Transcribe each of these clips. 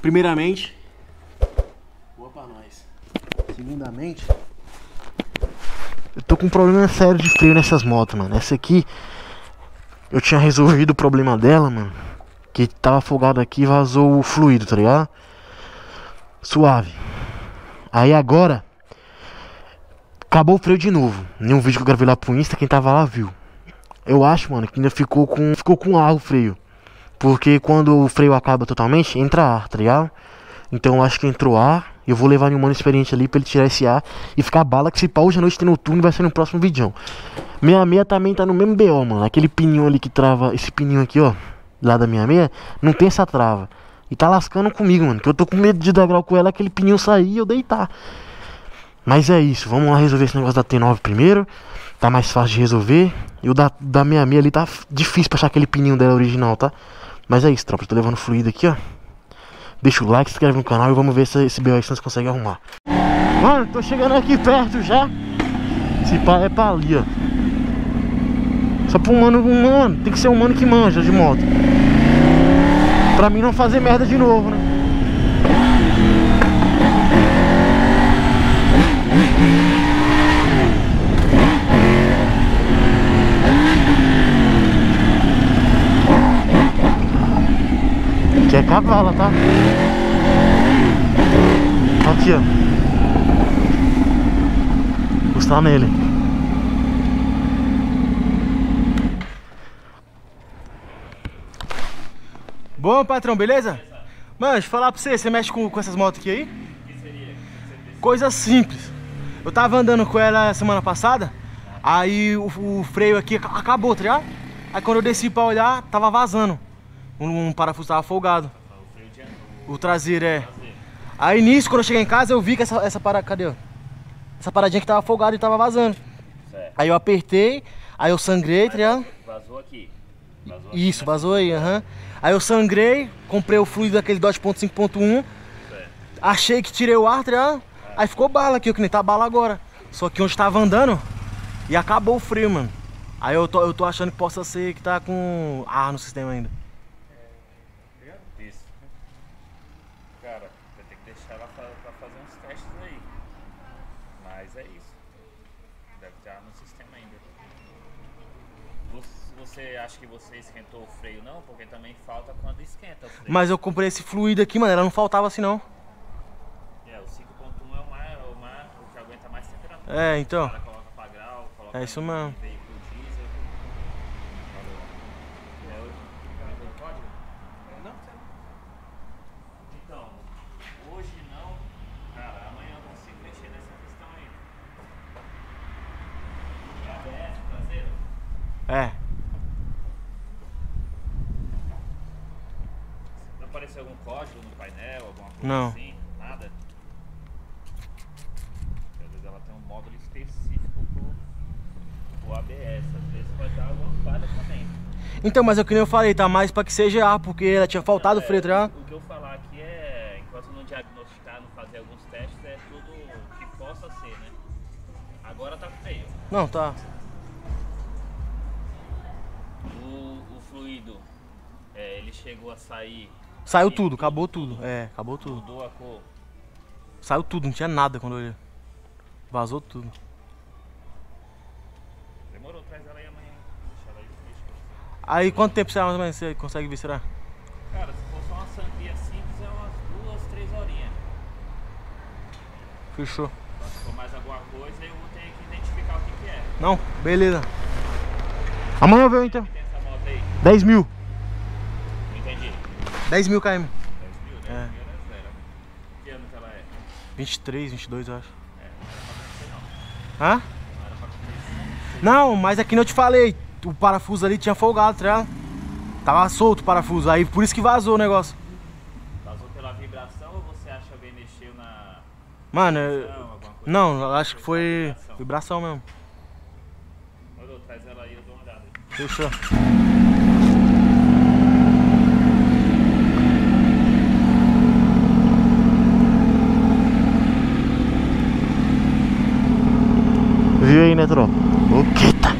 primeiramente, boa pra nós. Segundamente, eu tô com um problema sério de freio nessas motos, mano. Essa aqui, eu tinha resolvido o problema dela, mano. Que tava afogado aqui e vazou o fluido, tá ligado? Suave. Aí agora acabou o freio de novo. Em um vídeo que eu gravei lá pro Insta, quem tava lá viu. Eu acho, mano, que ainda ficou com ar o freio. Porque quando o freio acaba totalmente, entra ar, tá ligado? Então eu acho que entrou ar. Eu vou levar um mano experiente ali pra ele tirar esse ar e ficar bala, que se pá hoje à noite tem noturno e vai ser no próximo vídeo. 66 também tá no mesmo BO, mano. Aquele pininho ali que trava, esse pininho aqui, ó, lá da 66, não tem essa trava. E tá lascando comigo, mano, que eu tô com medo de dar grau com ela, aquele pininho sair e eu deitar. Mas é isso, vamos lá resolver esse negócio da T9 primeiro. Tá mais fácil de resolver. E o da 66 ali tá difícil pra achar aquele pininho dela original, tá? Mas é isso, tropa, eu tô levando fluido aqui, ó. Deixa o like, se inscreve no canal e vamos ver se esse BO aí nós conseguimos arrumar. Mano, tô chegando aqui perto já. Esse pá é pra ali, ó. Só pra um mano, tem que ser um mano que manja de moto. Pra mim não fazer merda de novo, né? Aqui é cavala, tá? Aqui, ó. Encostar nele. Bom, patrão, beleza? Mano, deixa eu falar pra você, você mexe com essas motos aqui aí? O que seria? Coisa simples. Eu tava andando com ela semana passada, aí o freio aqui acabou, tá ligado? Aí quando eu desci pra olhar, tava vazando. Um parafuso tava folgado. O traseiro, é. Aí nisso, quando eu cheguei em casa, eu vi que essa parada, cadê? Essa paradinha que tava folgada e tava vazando. Certo. Aí eu apertei, aí eu sangrei, tá ligado? Vazou aqui. Isso, vazou aí, aham. Aí eu sangrei, comprei o fluido daquele Dodge 5.1. Achei que tirei o ar, tá ligado? Aí ficou bala aqui, que nem tá bala agora. Só que onde tava andando, e acabou o freio, mano. Aí eu tô achando que possa ser que tá com ar no sistema ainda. Isso. Cara, vai ter que deixar ela pra fazer uns testes aí. Mas é isso. Deve estar no sistema ainda. Você acha que você esquentou o freio não? Porque também falta quando esquenta o freio. Mas eu comprei esse fluido aqui, mano, ela não faltava assim não. É, o 5.1 é o que aguenta mais temperatura. É, então. O cara coloca pra grau, coloca é isso mesmo. veículo diesel. É hoje. Pode? Não, então, hoje não. Cara, amanhã eu consigo mexer nessa questão aí. É ABS traseiro? É. Não apareceu algum código no painel, alguma coisa não. assim? Nada? Às vezes ela tem um módulo específico pro ABS, às vezes vai dar alguma falha também. Então, mas é o que nem eu falei, tá mais pra que seja ar, porque ela tinha faltado o freio, tá ligado? O que eu falar aqui é, enquanto não diagnosticar, não fazer alguns testes, é tudo que possa ser, né? Agora tá feio. Não, tá. O fluido, ele chegou a sair. Saiu tudo, acabou tudo. É, acabou tudo. Mudou a cor. Saiu tudo, não tinha nada quando eu olhei. Vazou tudo. Demorou, traz ela aí amanhã. Deixa ela aí. Aí quanto tempo será mais ou menos? Você consegue ver, será? Cara, se for só uma sangria simples, é umas 2, 3 horinhas. Fechou. Se for mais alguma coisa, eu vou ter que identificar o que é. Não? Beleza. Amanhã eu venho então. Tem essa moto aí? 10 mil. Não entendi. 10 mil km. 10 mil, né? É. Era zero. Que ano que ela é? 23, 22 eu acho. Não era pra acontecer não. Hã? Não era pra acontecer. Não, mas é que eu te falei, o parafuso ali tinha folgado, tá ligado? Tava solto o parafuso, aí por isso que vazou o negócio. Vazou pela vibração ou você acha que alguém mexeu na... Mano, alguma coisa? não, eu acho que foi vibração mesmo. Olha, traz ela aí, eu dou uma olhada. Fechou. Viu aí, né, tropa? O que tá?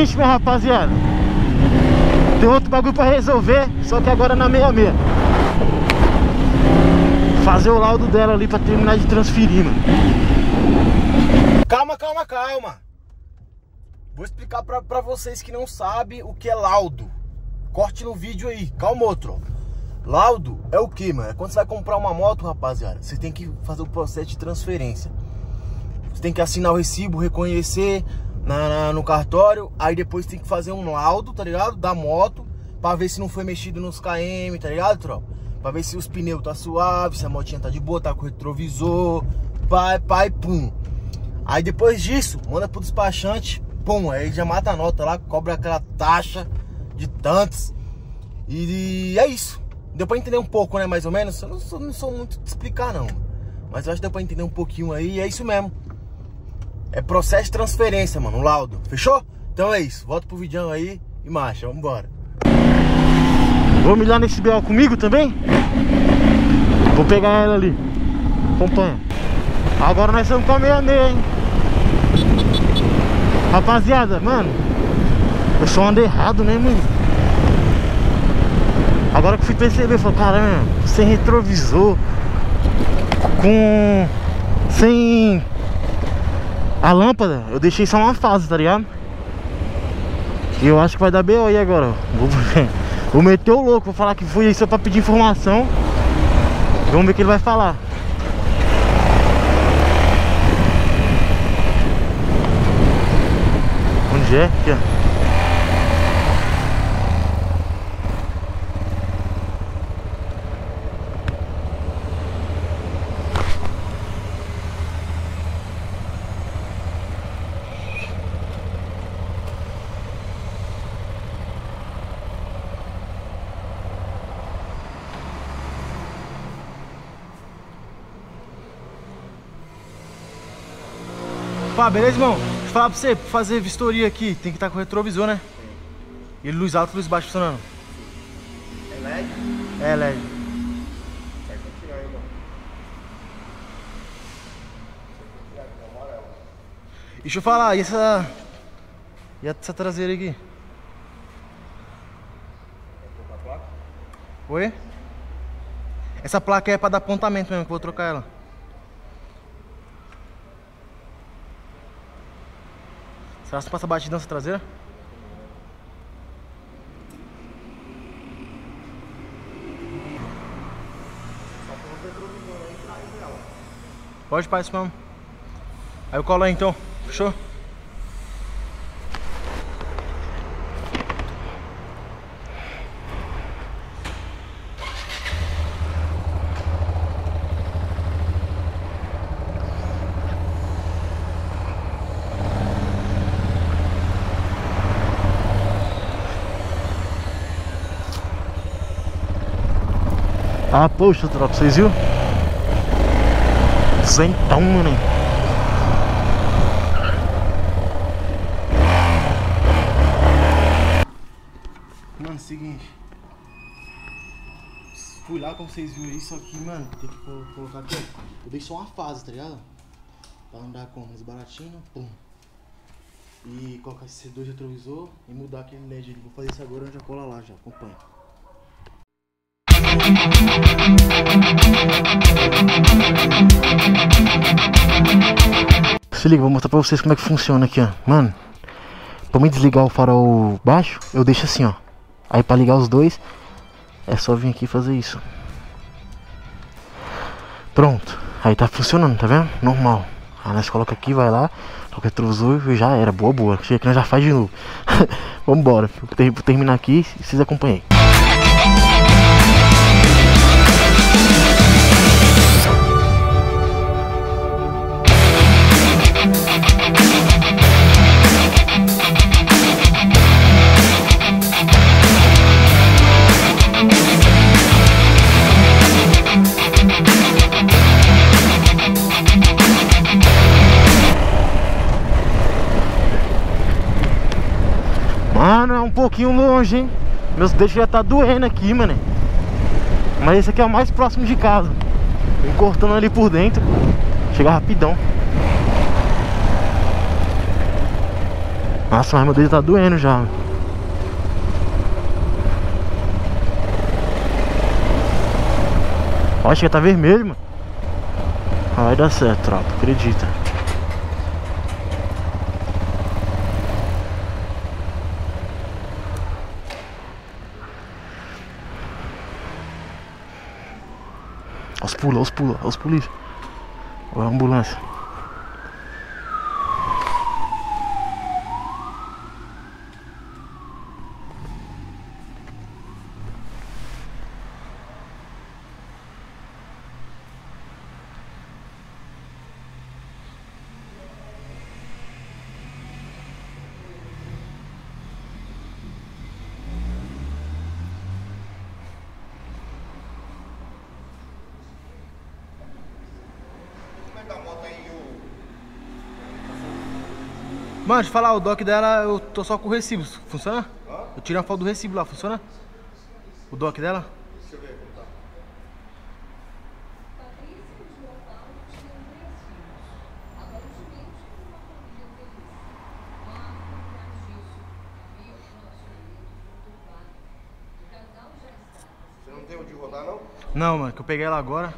Seguinte, minha rapaziada, tem outro bagulho pra resolver, só que agora na 66. Fazer o laudo dela ali pra terminar de transferir, mano. Calma, calma, calma. Vou explicar pra vocês que não sabem o que é laudo. Corte no vídeo aí, calma outro. Laudo é o que, mano? É quando você vai comprar uma moto, rapaziada, você tem que fazer o processo de transferência. Você tem que assinar o recibo, reconhecer no cartório. Aí depois tem que fazer um laudo, tá ligado? Da moto, pra ver se não foi mexido nos KM, tá ligado, tropa? Pra ver se os pneus tá suave, se a motinha tá de boa, tá com o retrovisor, pai, pum. Aí depois disso, manda pro despachante, pum, aí já mata a nota lá, cobra aquela taxa de tantos. E é isso. Deu pra entender um pouco, né, mais ou menos? Eu não sou muito de explicar, não. Mas eu acho que deu pra entender um pouquinho aí, e é isso mesmo. É processo de transferência, mano, um laudo. Fechou? Então é isso. Volta pro vídeo aí e marcha, vambora. Vamos lá nesse BO comigo também? Vou pegar ela ali. Acompanha. Agora nós estamos com a 66, hein? Rapaziada, mano, eu só ando errado, né, mano? Agora que eu fui perceber, eu falei, caramba, sem retrovisor, sem a lâmpada, eu deixei só uma fase, tá ligado? E eu acho que vai dar BO aí agora, ó. Vou meter o louco, vou falar que fui aí só pra pedir informação. Vamos ver o que ele vai falar. Onde é? Aqui, ó. Pá, beleza, irmão? Deixa eu falar pra você, pra fazer vistoria aqui, tem que estar com o retrovisor, né? E luz alta e luz baixa funcionando. É LED? É LED. Vai tirar aí, irmão. Deixa eu falar, e essa traseira aqui? Vai trocar a placa? Oi? Essa placa é pra dar apontamento mesmo, que eu vou trocar ela. Será que você passa batidão essa traseira? Pode parar isso mesmo. Aí eu colo aí então, fechou? Ah, poxa, tropa, vocês viram? Zentão, mano. Mano, seguinte. Fui lá como vocês viram aí, só que, mano, tem que colocar aqui. Eu dei só uma fase, tá ligado? Pra andar com mais baratinho, pum. E colocar esse C2 retrovisor e mudar aquele LED ali. Vou fazer isso agora, eu já cola lá, já, acompanha. Se liga, vou mostrar pra vocês como é que funciona aqui, ó. Mano, pra mim desligar o farol baixo, eu deixo assim, ó. Aí pra ligar os dois, é só vir aqui e fazer isso. Pronto, aí tá funcionando, tá vendo? Normal. Aí nós coloca aqui, vai lá, coloca o retrovisor e já era, boa. Chega que nós já faz de novo. Vambora, vou terminar aqui e vocês acompanhem. Mano, é um pouquinho longe, hein? Meus dedos já tá doendo aqui, mano. Mas esse aqui é o mais próximo de casa. Vem cortando ali por dentro. Chega rapidão. Nossa, mas meu dedo tá doendo já. Ó, chega, tá vermelho, mano. Vai dar certo, tropa, acredita. Olha os polícia. Olha a ambulância. Mano, deixa eu falar, o doc dela, eu tô só com o recibo, funciona? Eu tirei a foto do recibo lá, funciona? O doc dela? Deixa eu ver como tá. Você não tem onde rodar, não? Não, mano, que eu peguei ela agora.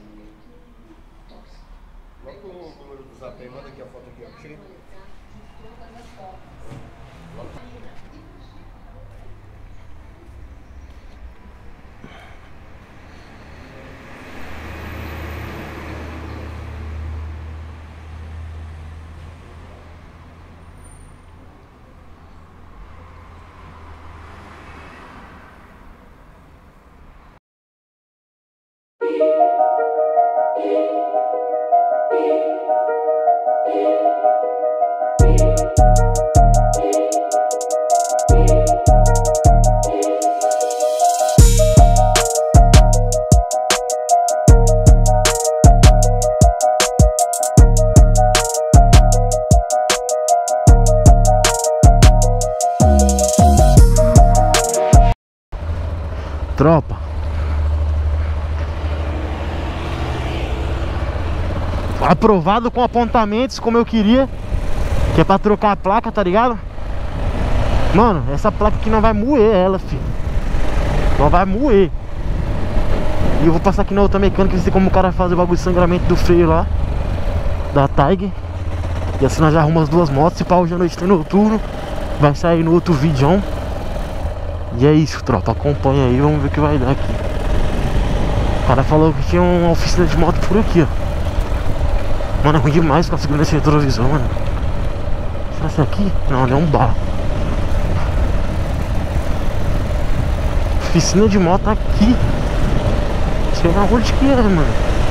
Coloca o número do zap aí, manda aqui a foto aqui, ó. Chega. Tropa, aprovado com apontamentos como eu queria, que é pra trocar a placa, tá ligado? Mano, essa placa aqui não vai moer ela, filho. Não vai moer. E eu vou passar aqui na outra mecânica, ver como o cara faz o bagulho de sangramento do freio lá da Tiger. E assim nós já arrumamos as duas motos. Se pá, hoje à noite tem noturno, vai sair no outro vídeo. E é isso, tropa, acompanha aí, vamos ver o que vai dar aqui. O cara falou que tinha uma oficina de moto por aqui, ó. Mano, é ruim demais ficar segurando esse retrovisor, mano. Será que é aqui? Não, é um bar. Oficina de moto aqui. Sei lá onde que é, mano.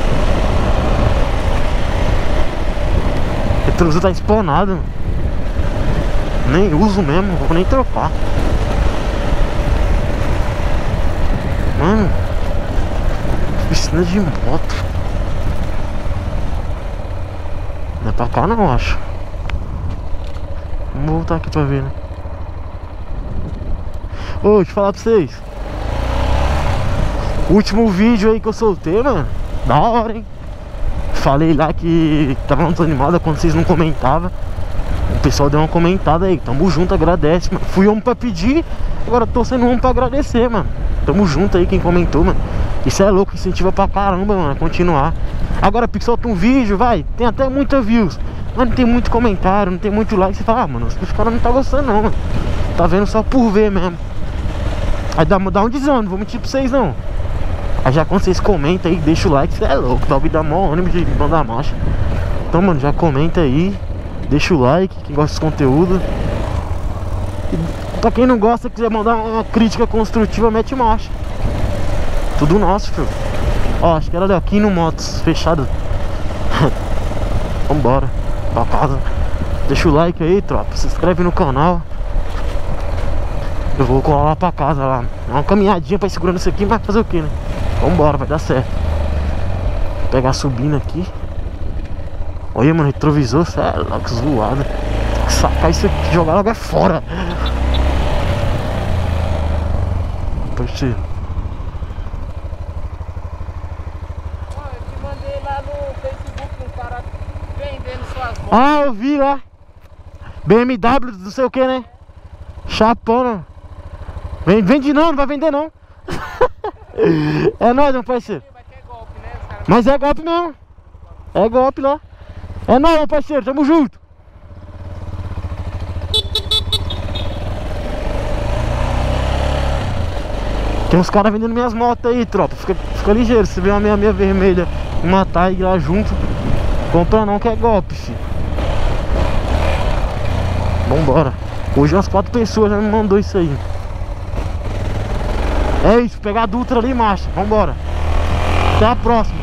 O retrovisor tá espanado, mano. Nem uso mesmo, vou nem trocar. Mano, oficina de moto. Não é pra cá não, acho. Vamos voltar aqui pra ver, né? Ô, deixa eu falar pra vocês. O último vídeo aí que eu soltei, mano, da hora, hein? Falei lá que tava muito animado quando vocês não comentavam. O pessoal deu uma comentada aí, tamo junto, agradece, mano. Fui homem pra pedir, agora tô sendo homem pra agradecer, mano. Tamo junto aí, quem comentou, mano. Isso é louco, incentiva pra caramba, mano, a continuar. Agora, solta um vídeo, vai, tem até muita views, mas não tem muito comentário, não tem muito like. Você fala, ah, mano, os caras não tá gostando não, mano. Tá vendo só por ver mesmo. Aí dá um desânimo, não vou mentir pra vocês não. Aí já quando vocês comentam aí, deixa o like, você é louco, tá ouvindo da mó ônibus de banda marcha. Então, mano, já comenta aí, deixa o like, quem gosta desse conteúdo. E pra quem não gosta, quiser mandar uma crítica construtiva, mete marcha. Tudo nosso, filho. Ó, acho que era aqui no Motos, fechado. Vambora, pra casa. Deixa o like aí, tropa, se inscreve no canal. Eu vou colar lá pra casa lá. É uma caminhadinha pra ir segurando isso aqui, mas fazer o que, né? Vambora, vai dar certo. Vou pegar subindo aqui. Olha, mano, retrovisor, cê é louco, zoado. Tem que sacar isso aqui, jogar logo é fora. Pode ser. Eu te mandei lá no Facebook um cara vendendo suas motos. Ah, eu vi lá. BMW, não sei o que, né? Chapona. Vende não, não vai vender não. É nóis, meu parceiro. Vai ter golpe, né? Os caras... Mas é golpe mesmo. É golpe lá. É nóis, meu parceiro, tamo junto. Tem uns caras vendendo minhas motos aí, tropa. Fica ligeiro, se vê uma 66 vermelha, uma Tiger lá junto, compra não que é golpe, filho. Vambora. Hoje umas 4 pessoas já me mandou isso aí. É isso, pegar a Dutra ali, marcha. Vambora. Até a próxima.